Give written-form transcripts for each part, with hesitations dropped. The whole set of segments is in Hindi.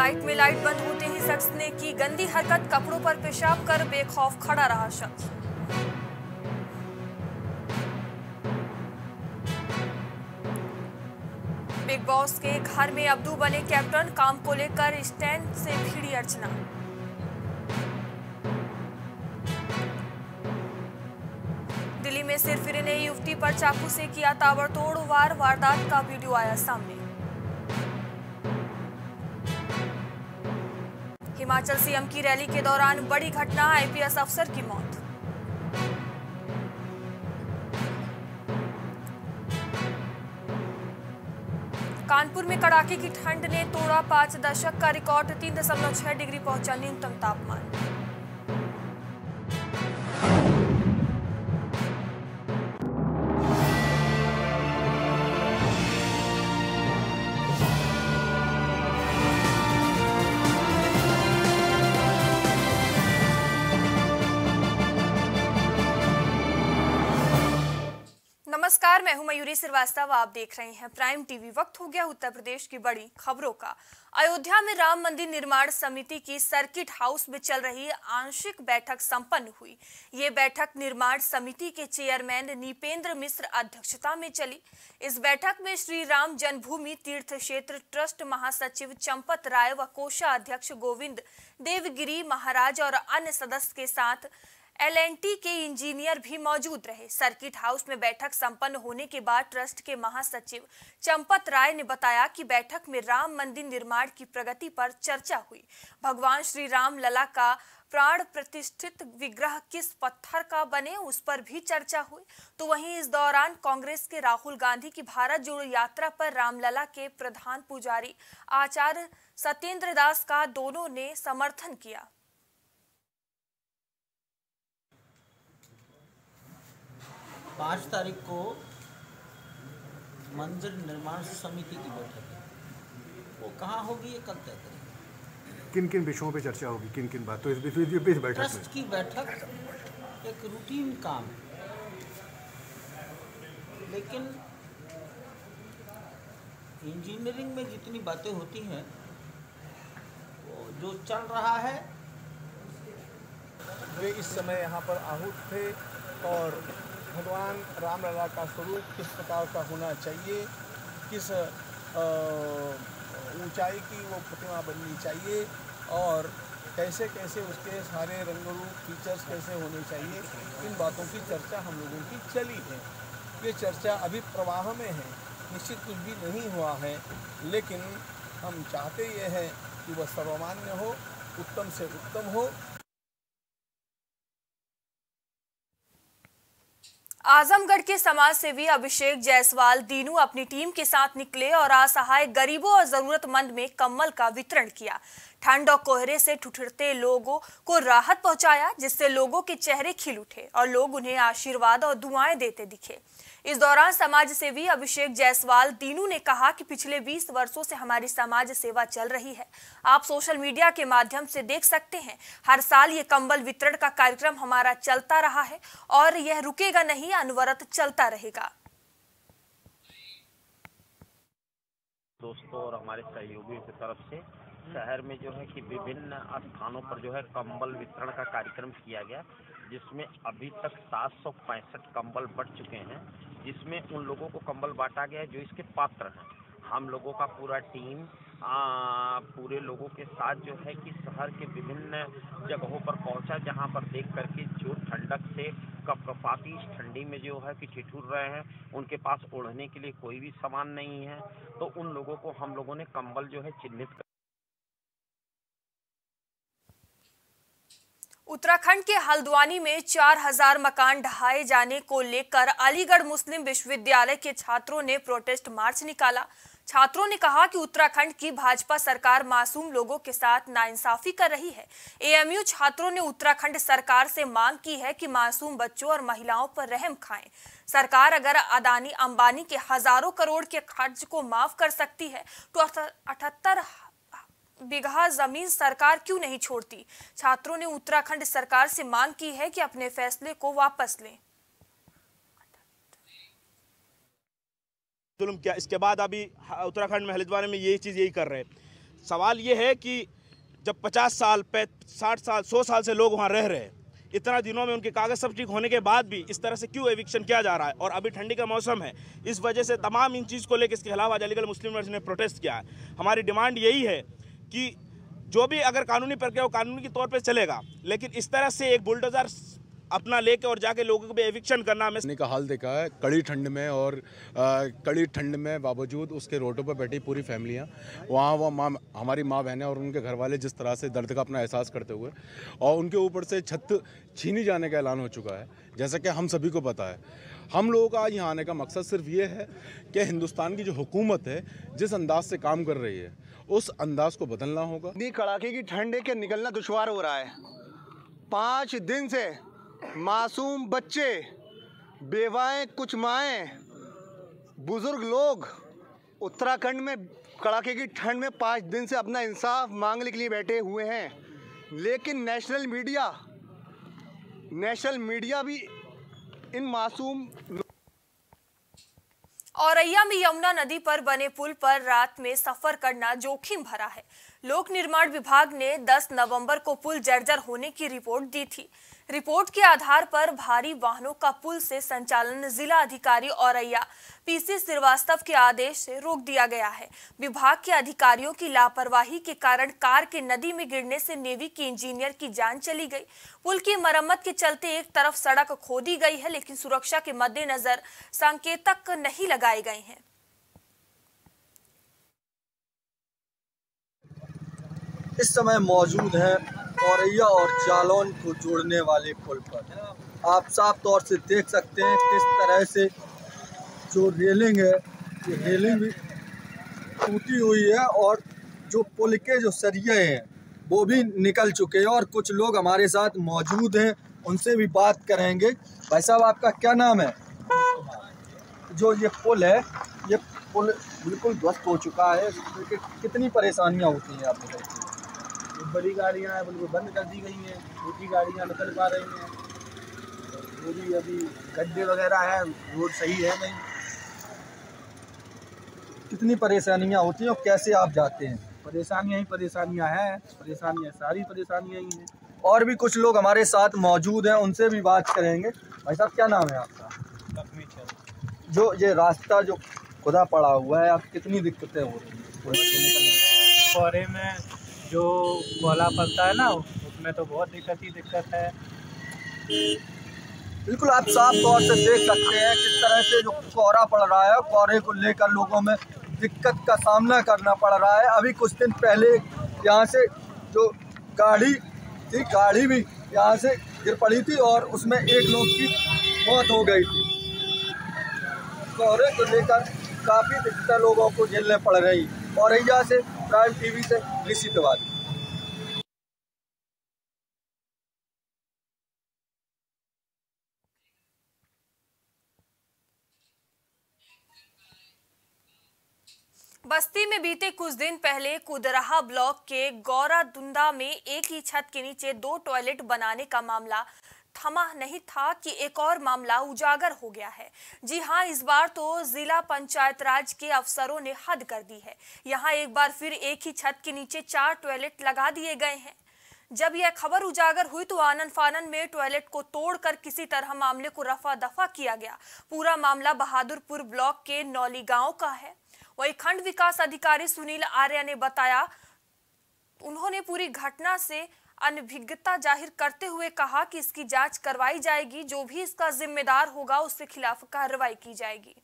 फ्लाइट में लाइट बंद होते ही शख्स ने की गंदी हरकत, कपड़ों पर पेशाब कर बेखौफ खड़ा रहा शख्स। बिग बॉस के घर में अब्दू बने कैप्टन, काम को लेकर स्टैंड से भिड़ी अर्चना। दिल्ली में सिरफिरने युवती पर चाकू से किया ताबड़तोड़ वार, वारदात का वीडियो आया सामने। हिमाचल सीएम की रैली के दौरान बड़ी घटना, आईपीएस अफसर की मौत। कानपुर में कड़ाके की ठंड ने तोड़ा 5 दशक का रिकॉर्ड, 3.6 डिग्री पहुंचा न्यूनतम तापमान। नमस्कार, मैं हूं मयूरी श्रीवास्तव। आप देख रहे हैं प्राइम टीवी। वक्त हो गया उत्तर प्रदेश की बड़ी खबरों का। अयोध्या में राम मंदिर निर्माण समिति की सर्किट हाउस में चल रही आंशिक बैठक संपन्न हुई। ये बैठक निर्माण समिति के चेयरमैन नीपेंद्र मिश्र अध्यक्षता में चली। इस बैठक में श्री राम जन्मभूमि तीर्थ क्षेत्र ट्रस्ट महासचिव चंपत राय व कोषाध्यक्ष गोविंद देवगिरी महाराज और अन्य सदस्य के साथ एल&टी के इंजीनियर भी मौजूद रहे। सर्किट हाउस में बैठक संपन्न होने के बाद ट्रस्ट के महासचिव चंपत राय ने बताया कि बैठक में राम मंदिर निर्माण की प्रगति पर चर्चा हुई। भगवान श्री राम लला का प्राण प्रतिष्ठित विग्रह किस पत्थर का बने, उस पर भी चर्चा हुई। तो वहीं इस दौरान कांग्रेस के राहुल गांधी की भारत जोड़ो यात्रा पर रामलला के प्रधान पुजारी आचार्य सत्येंद्र दास का दोनों ने समर्थन किया। 5 तारीख को मंदिर निर्माण समिति की बैठक है, वो कहाँ होगी ये कल तय करेंगे। किन किन विषयों पे चर्चा होगी, किन किन बातों इस बैठक में? ट्रस्ट की बैठक एक रूटीन काम है, लेकिन इंजीनियरिंग में जितनी बातें होती हैं वो जो चल रहा है। वे इस समय यहाँ पर आहूत थे और भगवान रामलला का स्वरूप किस प्रकार का होना चाहिए, किस ऊंचाई की वो प्रतिमा बननी चाहिए और कैसे कैसे उसके सारे रंगरूप फीचर्स कैसे होने चाहिए, इन बातों की चर्चा हम लोगों की चली है। ये चर्चा अभी प्रवाह में है, निश्चित कुछ भी नहीं हुआ है, लेकिन हम चाहते ये हैं कि वह सर्वमान्य हो, उत्तम से उत्तम हो। आजमगढ़ के समाज सेवी अभिषेक जायसवाल दीनू अपनी टीम के साथ निकले और असहाय गरीबों और जरूरतमंद में कंबल का वितरण किया। ठंड और कोहरे से ठिठुरते लोगों को राहत पहुंचाया, जिससे लोगों के चेहरे खिल उठे और लोग उन्हें आशीर्वाद और दुआएं देते दिखे। इस दौरान समाज सेवी अभिषेक जायसवाल दीनू ने कहा कि पिछले 20 वर्षों से हमारी समाज सेवा चल रही है। आप सोशल मीडिया के माध्यम से देख सकते हैं, हर साल ये कंबल वितरण का कार्यक्रम हमारा चलता रहा है और यह रुकेगा नहीं, अनवरत चलता रहेगा। दोस्तों और हमारे सहयोगियों की तरफ से शहर में जो है कि विभिन्न स्थानों पर जो है कंबल वितरण का कार्यक्रम किया गया, जिसमें अभी तक 765 कंबल बढ़ चुके हैं, जिसमें उन लोगों को कंबल बांटा गया है जो इसके पात्र हैं। हम लोगों का पूरा टीम पूरे लोगों के साथ जो है कि शहर के विभिन्न जगहों पर पहुंचा, जहां पर देख करके जो ठंडक से कपकपाती इस ठंडी में जो है कि ठिठुर रहे हैं, उनके पास ओढ़ने के लिए कोई भी सामान नहीं है, तो उन लोगों को हम लोगों ने कंबल जो है चिन्हित। उत्तराखंड के हल्द्वानी में 4000 मकान ढहाए जाने को लेकर अलीगढ़ मुस्लिम विश्वविद्यालय के छात्रों ने प्रोटेस्ट मार्च निकाला। छात्रों ने कहा कि उत्तराखंड की भाजपा सरकार मासूम लोगों के साथ नाइंसाफी कर रही है। एएमयू छात्रों ने उत्तराखंड सरकार से मांग की है कि मासूम बच्चों और महिलाओं पर रहम खाएं। सरकार अगर अदानी अंबानी के हजारों करोड़ के खर्च को माफ कर सकती है तो 78 बीघा जमीन सरकार क्यों नहीं छोड़ती। छात्रों ने उत्तराखंड सरकार से मांग की है कि अपने फैसले को वापस लें। जुल्म किया, इसके बाद अभी उत्तराखंड में हल्द्वानी में यही चीज़ कर रहे हैं। सवाल ये है कि जब 50 साल 60 साल 100 साल से लोग वहाँ रह रहे हैं, इतना दिनों में उनके कागज सब ठीक होने के बाद भी इस तरह से क्यों एविक्शन किया जा रहा है। और अभी ठंडी का मौसम है, इस वजह से तमाम इन चीज़ को लेकर इसके खिलाफ आज अलीगढ़ मुस्लिम यूनिवर्सिटी ने प्रोटेस्ट किया है। हमारी डिमांड यही है कि जो भी अगर कानूनी प्रक्रिया हो कानूनी के तौर पर चलेगा, लेकिन इस तरह से एक बुलडोजर अपना लेके और जाके लोगों को भी एविक्शन करना हमें का हाल देखा है। कड़ी ठंड में और कड़ी ठंड में बावजूद उसके रोडों पर बैठी पूरी फैमिलियाँ, वहाँ वो माँ, हमारी माँ बहनें और उनके घर वाले जिस तरह से दर्द का अपना एहसास करते हुए, और उनके ऊपर से छत छीनी जाने का ऐलान हो चुका है। जैसा कि हम सभी को पता है, हम लोगों का यहाँ आने का मकसद सिर्फ ये है कि हिंदुस्तान की जो हुकूमत है जिस अंदाज से काम कर रही है उस अंदाज को बदलना होगा। इतनी कड़ाके की ठंड है कि निकलना दुश्वार हो रहा है। 5 दिन से मासूम बच्चे, बेवाएं, कुछ माएँ, बुजुर्ग लोग उत्तराखंड में कड़ाके की ठंड में 5 दिन से अपना इंसाफ मांगने के लिए बैठे हुए हैं। लेकिन नेशनल मीडिया भी इन मासूम। औरैया में यमुना नदी पर बने पुल पर रात में सफर करना जोखिम भरा है। लोक निर्माण विभाग ने 10 नवंबर को पुल जर्जर होने की रिपोर्ट दी थी। रिपोर्ट के आधार पर भारी वाहनों का पुल से संचालन जिला अधिकारी औरैया पीसी श्रीवास्तव के आदेश से रोक दिया गया है। विभाग के अधिकारियों की लापरवाही के कारण कार के नदी में गिरने से नेवी के इंजीनियर की जान चली गई। पुल की मरम्मत के चलते एक तरफ सड़क खोदी गई है, लेकिन सुरक्षा के मद्देनजर संकेतक नहीं लगाए गए हैं। इस समय मौजूद है औरैया और जालौन को जोड़ने वाले पुल पर। आप साफ तौर से देख सकते हैं किस तरह से जो रेलिंग है, ये रेलिंग भी टूटी हुई है और जो पुल के जो सरिये हैं वो भी निकल चुके हैं। और कुछ लोग हमारे साथ मौजूद हैं, उनसे भी बात करेंगे। भाई साहब, आपका क्या नाम है? जो ये पुल है, ये पुल बिल्कुल ध्वस्त हो चुका है, कितनी परेशानियाँ होती हैं आप बताइए? बड़ी गाड़ियाँ हैं बिल्कुल बंद कर दी गई हैं, छोटी गाड़ियाँ निकल पा रही हैं। वो भी अभी गड्ढे वगैरह है, रोड सही है नहीं। कितनी परेशानियाँ होती हैं और कैसे आप जाते हैं? परेशानियाँ ही परेशानियाँ हैं, सारी परेशानियाँ ही हैं। और भी कुछ लोग हमारे साथ मौजूद हैं, उनसे भी बात करेंगे। भाई साहब, क्या नाम है आपका? जो ये रास्ता जो खुदा पड़ा हुआ है, आप कितनी दिक्कतें हो रही हैं? कोहरे में जो कोहरा पड़ता है ना, उसमें तो बहुत दिक्कत है। बिल्कुल आप साफ तौर से देख सकते हैं किस तरह से जो कोहरा पड़ रहा है, कोहरे को लेकर लोगों में दिक्कत का सामना करना पड़ रहा है। अभी कुछ दिन पहले यहाँ से जो गाड़ी थी, गाड़ी भी यहाँ से गिर पड़ी थी और उसमें एक लोग की मौत हो गई थी। कोहरे को लेकर काफ़ी दिक्कतें लोगों को झेलने पड़ रही। औरैया से प्राइम टीवी से ऋषि तिवारी। बस्ती में बीते कुछ दिन पहले कुदरहा ब्लॉक के गौरादुंदा में एक ही छत के नीचे 2 टॉयलेट बनाने का मामला थमा नहीं था कि एक और मामला उजागर हो गया है। जी हां, इस बार तो जिला पंचायत राज के अफसरों ने हद कर दी है। यहां एक बार फिर एक ही छत के नीचे 4 टॉयलेट लगा दिए गए हैं। जब यह खबर उजागर हुई तो आनन फानन में टॉयलेट को तोड़कर किसी तरह मामले को रफा दफा किया गया। पूरा मामला बहादुरपुर ब्लॉक के नौली गांव का है। वही खंड विकास अधिकारी सुनील आर्य ने बताया, उन्होंने पूरी घटना से अनभिज्ञता जाहिर करते हुए कहा कि इसकी जांच करवाई जाएगी, जो भी इसका जिम्मेदार होगा उसके खिलाफ कार्रवाई की जाएगी।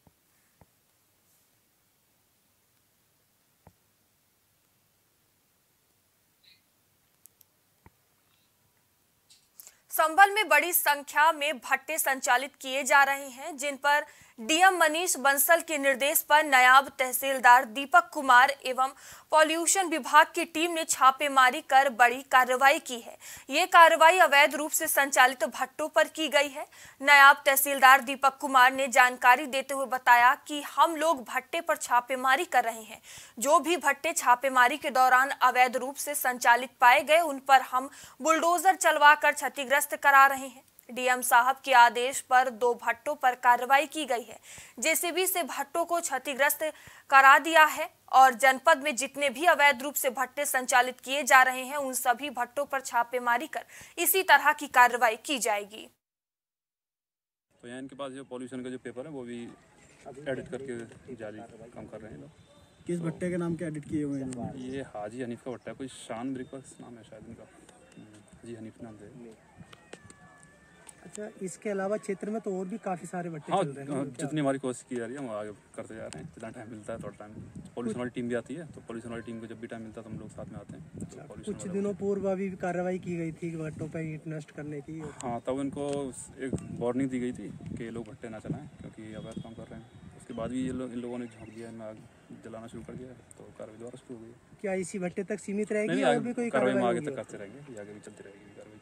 संभल में बड़ी संख्या में भट्टे संचालित किए जा रहे हैं, जिन पर डीएम मनीष बंसल के निर्देश पर नायब तहसीलदार दीपक कुमार एवं पॉल्यूशन विभाग की टीम ने छापेमारी कर बड़ी कार्रवाई की है। ये कार्रवाई अवैध रूप से संचालित भट्टों पर की गई है। नायब तहसीलदार दीपक कुमार ने जानकारी देते हुए बताया कि हम लोग भट्टे पर छापेमारी कर रहे हैं। जो भी भट्टे छापेमारी के दौरान अवैध रूप से संचालित पाए गए, उन पर हम बुलडोजर चलवा कर क्षतिग्रस्त करा रहे हैं। डीएम साहब के आदेश पर 2 भट्टों पर कार्रवाई की गई है। जेसीबी से भट्टों को क्षतिग्रस्त करा दिया है और जनपद में जितने भी अवैध रूप से भट्टे संचालित किए जा रहे हैं उन सभी भट्टों पर छापेमारी कर इसी तरह की कार्रवाई की जाएगी। तो यहाँ इनके पास जो पॉल्यूशन का जो पेपर है वो भी एडिट करके जाली काम कर रहे हैं लोग। किस भट्टे के नाम के एडिट किए हुए हैं? ये हाजी हनीफ का भट्टा है, कोई शान ब्रिकवर्स नाम है शायद इनका, हाजी हनीफ नाम से। अच्छा, इसके अलावा क्षेत्र में तो और भी काफ़ी सारे भट्टे हाँ, चल रहे हैं। जितनी हमारी कोशिश की जा रही है हम आगे करते जा रहे हैं। जितना टाइम मिलता है थोड़ा टाइम पॉल्यूशन वाली टीम भी आती है, तो पॉल्यूशन वाली टीम को जब भी टाइम मिलता है तो हम लोग साथ में आते हैं। तो कुछ दिनों पूर्व अभी कार्रवाई की गई थी भट्टों पर ईंट नष्ट करने की। हाँ, तब इनको एक वार्निंग दी गई थी कि ये लोग भट्टे ना चलाएं क्योंकि अवैध काम कर रहे हैं। उसके बाद भी इन लोगों ने झोंक दिया, इनमें आग जलाना शुरू कर दिया, तो कार्रवाई दोबारा शुरू हो गई। क्या इसी भट्टे तक सीमित रहेगी नहीं, और भी कोई कार्रवाई आगे तक करते रहेंगे, आगे भी चलती रहेगी कार्रवाई।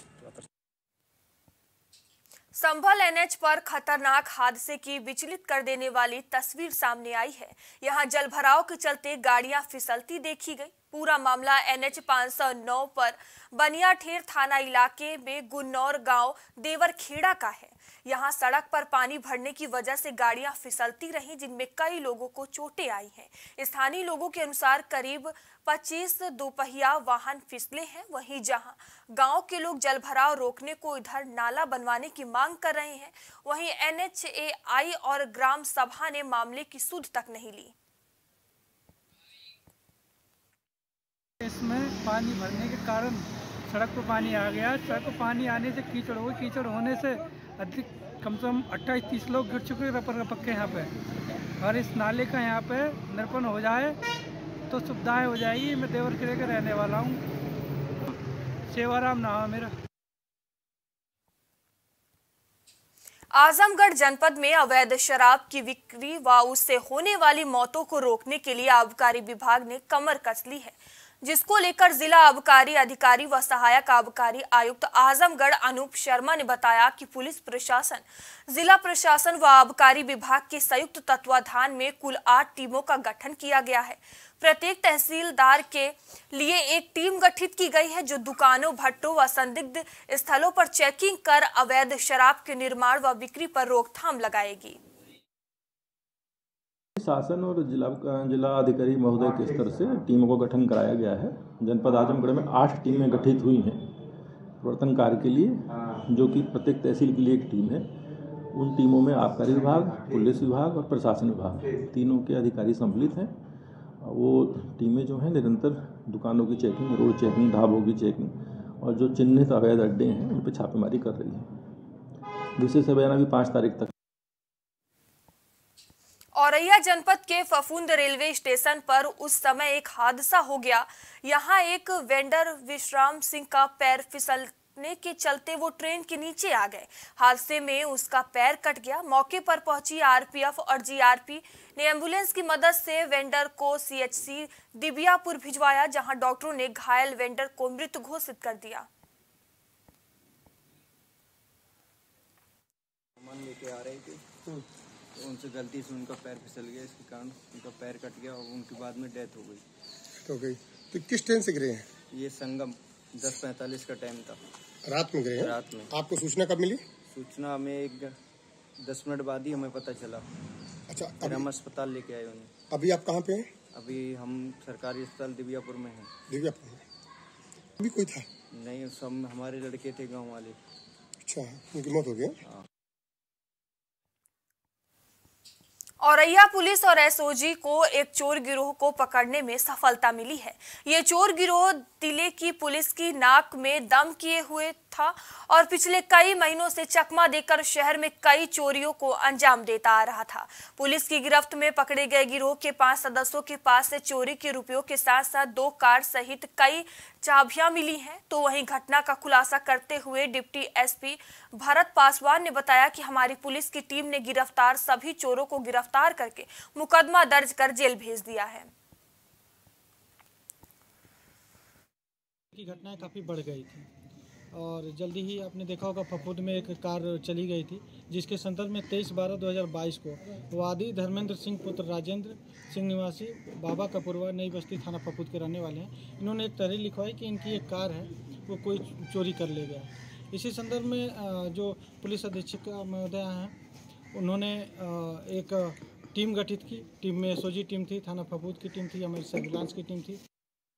संभल एनएच पर खतरनाक हादसे की विचलित कर देने वाली तस्वीर सामने आई है। यहां जलभराव के चलते गाड़ियां फिसलती देखी गई। पूरा मामला एनएच 509 पर बनियाठेर थाना इलाके में गुन्नौर गांव देवरखेड़ा का है। यहां सड़क पर पानी भरने की वजह से गाड़ियां फिसलती रहीं, जिनमें कई लोगों को चोटें आई हैं। स्थानीय लोगों के अनुसार करीब 25 दोपहिया वाहन फिसले हैं। वहीं जहां गांव के लोग जलभराव रोकने को इधर नाला बनवाने की मांग कर रहे हैं, वहीं एनएचएआई और ग्राम सभा ने मामले की सुध तक नहीं ली। इसमें पानी भरने के कारण सड़क पर पानी आ गया। सड़क पर पानी आने से कीचड़ हो, कीचड़ होने से अधिक कम से कम 28-30 लोग गिर चुके हैं पक्के यहाँ पे। और इस नाले का यहाँ पे निरपन हो जाए तो सुविधाएं हो जाएगी। मैं देवरखेड़े का रहने वाला हूँ, सेवाराम नाम है मेरा। आजमगढ़ जनपद में अवैध शराब की बिक्री व उससे होने वाली मौतों को रोकने के लिए आबकारी विभाग ने कमर कस ली है, जिसको लेकर जिला आबकारी अधिकारी व सहायक आबकारी आयुक्त आजमगढ़ अनूप शर्मा ने बताया कि पुलिस प्रशासन, जिला प्रशासन व आबकारी विभाग के संयुक्त तत्वाधान में कुल 8 टीमों का गठन किया गया है। प्रत्येक तहसीलदार के लिए एक टीम गठित की गई है, जो दुकानों, भट्टों व संदिग्ध स्थलों पर चेकिंग कर अवैध शराब के निर्माण व बिक्री पर रोकथाम लगाएगी। शासन और जिला अधिकारी महोदय के स्तर से टीमों का गठन कराया गया है। जनपद आजमगढ़ में 8 टीमें गठित हुई हैं प्रवर्तन कार्य के लिए, जो कि प्रत्येक तहसील के लिए एक टीम है। उन टीमों में आबकारी विभाग, पुलिस विभाग और प्रशासन विभाग, तीनों के अधिकारी सम्मिलित हैं। वो टीमें जो हैं निरंतर दुकानों की चेकिंग, रोड चेकिंग, ढाबों की चेकिंग और जो चिन्हित अवैध अड्डे हैं उन पर छापेमारी कर रही है। विशेष अभियान अभी 5 तारीख तक। औरैया जनपद के फफूंद रेलवे स्टेशन पर उस समय एक हादसा हो गया। यहां एक वेंडर विश्राम सिंह का पैर फिसलने के चलते वो ट्रेन के नीचे आ गए। हादसे में उसका पैर कट गया। मौके पर पहुंची आरपीएफ और जीआरपी ने एम्बुलेंस की मदद से वेंडर को सीएचसी दिबियापुर भिजवाया, जहां डॉक्टरों ने घायल वेंडर को मृत घोषित कर दिया। लेके आ रहे थे तो उनसे गलती से उनका पैर फिसल गया, इसके कारण उनका पैर कट गया और उनके बाद में डेथ हो गई। तो किस ट्रेन से गिरे हैं? ये संगम 10:45 का टाइम था। रात में गिरे हैं? रात में। आपको सूचना कब मिली? सूचना हमें 10 मिनट बाद ही हमें पता चला। अच्छा, फिर हम अस्पताल लेके आए उन्हें। अभी आप कहाँ पे हैं? अभी हम सरकारी अस्पताल दिबियापुर में हैं। दिबियापुर में अभी कोई था? नहीं, सब हमारे लड़के थे गाँव वाले। अच्छा, उनकी मौत हो गई? हाँ। औरैया पुलिस और एसओजी को एक चोर गिरोह को पकड़ने में सफलता मिली है। ये चोर गिरोह जिले की पुलिस की नाक में दम किए हुए था और पिछले कई महीनों से चकमा देकर शहर में कई चोरियों को अंजाम देता आ रहा था। पुलिस की गिरफ्त में पकड़े गए गिरोह के 5 सदस्यों के पास से चोरी के रुपयों के साथ साथ 2 कार सहित कई चाबियां मिली हैं। तो वहीं घटना का खुलासा करते हुए डिप्टी एसपी भरत पासवान ने बताया कि हमारी पुलिस की टीम ने गिरफ्तार सभी चोरों को गिरफ्तार करके मुकदमा दर्ज कर जेल भेज दिया है। की घटनाएं काफ़ी बढ़ गई थी और जल्दी ही आपने देखा होगा फफूद में एक कार चली गई थी, जिसके संदर्भ में 23/12/2022 को वादी धर्मेंद्र सिंह पुत्र राजेंद्र सिंह निवासी बाबा कपूरवा नई बस्ती थाना फफूद के रहने वाले हैं। इन्होंने एक तहरीर लिखवाई कि इनकी एक कार है वो कोई चोरी कर ले गया। इसी संदर्भ में जो पुलिस अधीक्षक महोदय हैं उन्होंने एक टीम गठित की। टीम में एसओजी टीम थी, थाना फफूद की टीम थी, हमारी सर्विलांस की टीम थी।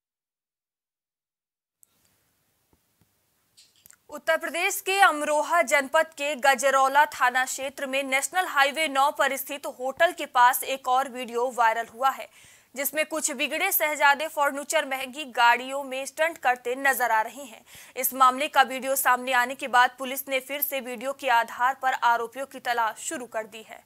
उत्तर प्रदेश के अमरोहा जनपद के गजरौला थाना क्षेत्र में नेशनल हाईवे 9 पर स्थित होटल के पास एक और वीडियो वायरल हुआ है, जिसमें कुछ बिगड़े शहजादे फर्नीचर महंगी गाड़ियों में स्टंट करते नजर आ रहे हैं। इस मामले का वीडियो सामने आने के बाद पुलिस ने फिर से वीडियो के आधार पर आरोपियों की तलाश शुरू कर दी है।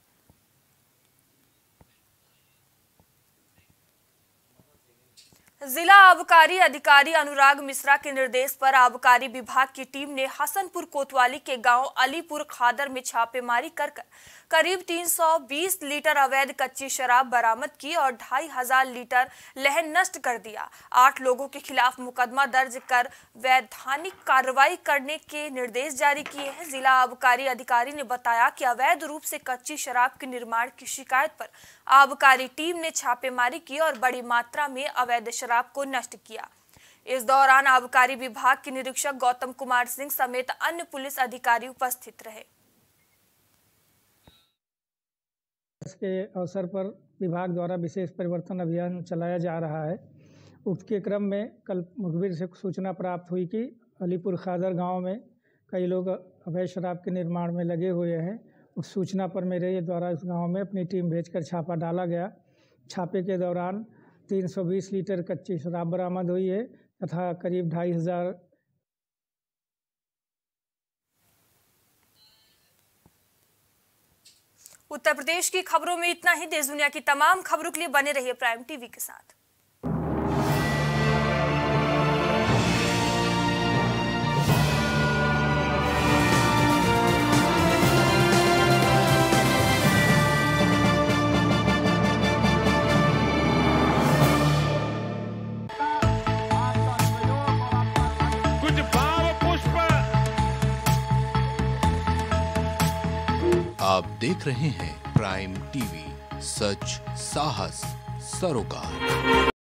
जिला आबकारी अधिकारी अनुराग मिश्रा के निर्देश पर आबकारी विभाग की टीम ने हसनपुर कोतवाली के गांव अलीपुर खादर में छापेमारी कर करीब 320 लीटर अवैध कच्ची शराब बरामद की और 2500 लीटर लहन नष्ट कर दिया। 8 लोगों के खिलाफ मुकदमा दर्ज कर वैधानिक कार्रवाई करने के निर्देश जारी किए हैं। जिला आबकारी अधिकारी ने बताया कि अवैध रूप से कच्ची शराब के निर्माण की शिकायत पर आबकारी टीम ने छापेमारी की और बड़ी मात्रा में अवैध शराब को नष्ट किया। इस दौरान आबकारी विभाग के निरीक्षक गौतम कुमार सिंह समेत अन्य पुलिस अधिकारी उपस्थित रहे। इसके अवसर पर विभाग द्वारा विशेष परिवर्तन अभियान चलाया जा रहा है। उसके क्रम में कल मुखबिर से सूचना प्राप्त हुई कि अलीपुर खादर गांव में कई लोग अवैध शराब के निर्माण में लगे हुए हैं। उस सूचना पर मेरे द्वारा उस गांव में अपनी टीम भेजकर छापा डाला गया। छापे के दौरान 320 लीटर कच्ची शराब बरामद हुई है तथा करीब 2500। उत्तर प्रदेश की खबरों में इतना ही। देश दुनिया की तमाम खबरों के लिए बने रहिए प्राइम टीवी के साथ। कुछ भाव पुष्प। आप देख रहे हैं प्राइम टीवी, सच साहस सरोकार।